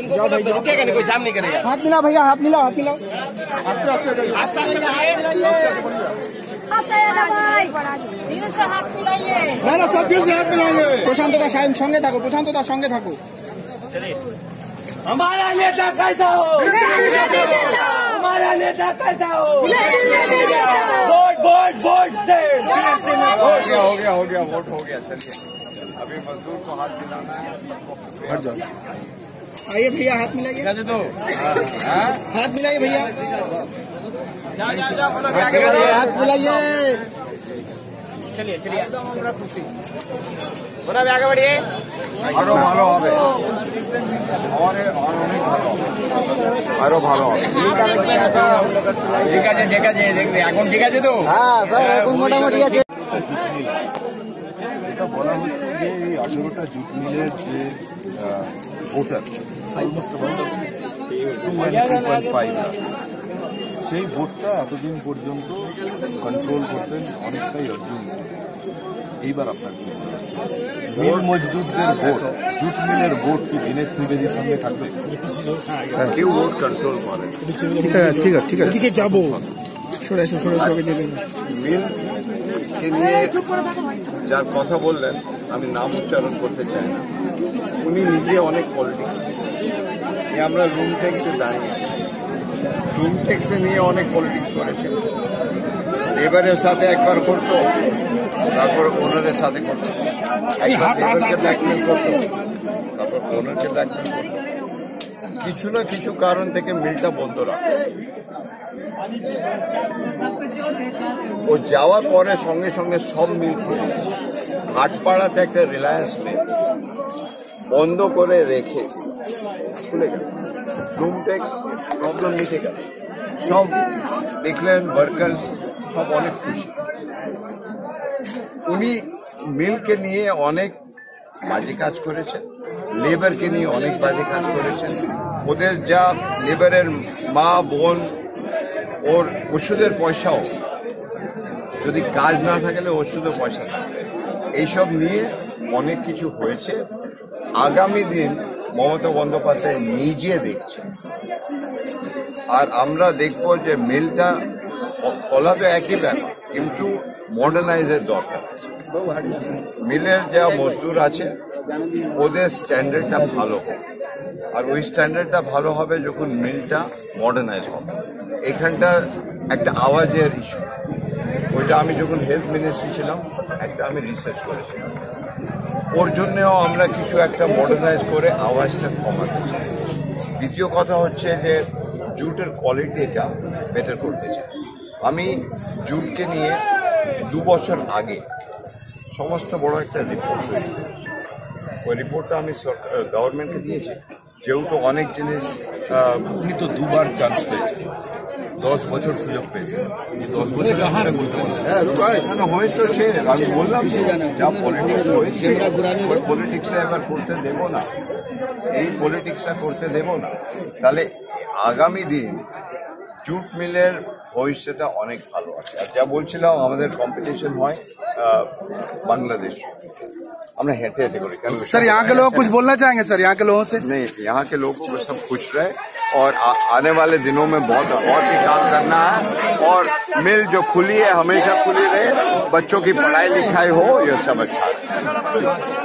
रुकेगा नहीं, कोई जाम नहीं करेगा। हाथ मिला भैया, हाथ मिलाओ, हाथ मिलाओ। প্রশান্তদা সঙ্গে থাকো, প্রশান্তদা সঙ্গে থাকো। हमारा नेता कैसा हो, हमारा नेता कैसा हो, वोट वोट वोट दे। हो गया वोट हो गया। चलिए अभी मजदूर को हाथ मिलाना है। हट जाओ, आइए भैया, हाथ मिलाइए, हाथ मिलाइए भैया, हाथ मिलाइए। चलिए बोला आगे बढ़िए। আরো ভালো হবে, আরো ভালো হবে। ঠিক আছে দেখবে এখন ঠিক আছে তো। হ্যাঁ স্যার, এখন মোটামুটি আছে। এটা বলা হচ্ছে যে এই 18টা জুট মিলের যে ভোটার সেই ভোটটা এতদিন পর্যন্ত কন্ট্রোল করতেন অনেকটাই অর্জুন। এইবার আপনার মিল মজদুরদের ভোট, জুট মিলের ভোট কি দীনেশ ত্রিবেদীর সঙ্গে থাকবে? কেউ ভোট কন্ট্রোল করে। ঠিক আছে যাবো। মিলকে নিয়ে যার কথা বললেন, আমি নাম উচ্চারণ করতে চাই না, উনি নিজে অনেক পলিটিক্স, আমরা রুম ট্যাক্সে দাঁড়িয়ে, রুম ট্যাক্সে নিয়ে অনেক পলিটিক্স করেছেন। লেবারের সাথে একবার করতো, তারপর ওনারের সাথে করতো, লেবারকে ব্ল্যাকমেল করতো, তারপর ওনারকে ব্ল্যাকমেল করতো। কিছু না কিছু কারণ থেকে মিলটা বন্ধ রাখতো। ও যাওয়ার পরে সঙ্গে সঙ্গে সব মিল খুলে, হাটপাড়াতে একটা রিলায়েন্স মিল বন্ধ করে রেখে খুলে গেল। রুম ট্যাক্স প্রবলেম মিটে গেল, সব দেখলেন ওয়ার্কার্স সব অনেক খুশি। উনি মিলকে নিয়ে অনেক বাজে কাজ করেছেন, লেবারকে নিয়ে অনেক বাজে কাজ করেছেন। ওদের যা লেবারের মা বোন, ওর ওষুধের পয়সাও, যদি কাজ না থাকলে ওষুধের পয়সা থাকবে, এইসব নিয়ে অনেক কিছু হয়েছে। আগামী দিন মমতা বন্দ্যোপাধ্যায় নিজে দেখছেন, আর আমরা দেখব যে মিলটা বলা তো একই ব্যাপার, কিন্তু মডার্নাইজের দরকার। মিলের যা মজদুর আছে ওদের স্ট্যান্ডার্ডটা ভালো হবে, আর ওই স্ট্যান্ডার্ডটা ভালো হবে যখন মিলটা মডার্নাইজ হবে। এখানটা একটা আওয়াজের ইস্যু, ওইটা আমি যখন হেলথ মিনিস্ট্রি ছিলাম একটা আমি রিসার্চ করেছিলাম, ওর জন্যও আমরা কিছু একটা মডার্নাইজ করে আওয়াজটা কমাতে চাই। দ্বিতীয় কথা হচ্ছে যে জুটের কোয়ালিটিটা বেটার করতে চাই। আমি জুটকে নিয়ে 2 বছর আগে সমস্ত বড় একটা রিপোর্ট তৈরি করেছি। ওই রিপোর্টটা আমি গভর্নমেন্টকে দিয়েছি, যেহেতু অনেক জিনিস উনি তো 2বার চান্স পেয়েছেন, 10 বছর সুযোগ পেয়েছেন, 10 বছর হয়তো সে, আমি বললাম যা পলিটিক্স হয়েছে ওই পলিটিক্সে এবার করতে দেব না, এই পলিটিক্সটা করতে দেব না। তাহলে আগামী দিন জুট মিলের ভবিষ্যৎটা অনেক ভালো আছে। আর যা বলছিলাম আমাদের कॉम्पिटिशन হয় बांग्लादेश, আমরা हेटे हेटे करें। सर यहाँ के लोग कुछ बोलना चाहेंगे सर, यहाँ के लोगों से? नहीं, यहाँ के लोगों को सब खुश रहे और आने वाले दिनों में बहुत और भी काम करना है, और मिल जो खुली है हमेशा खुली रहे, बच्चों की पढ़ाई लिखाई हो, ये सब अच्छा है।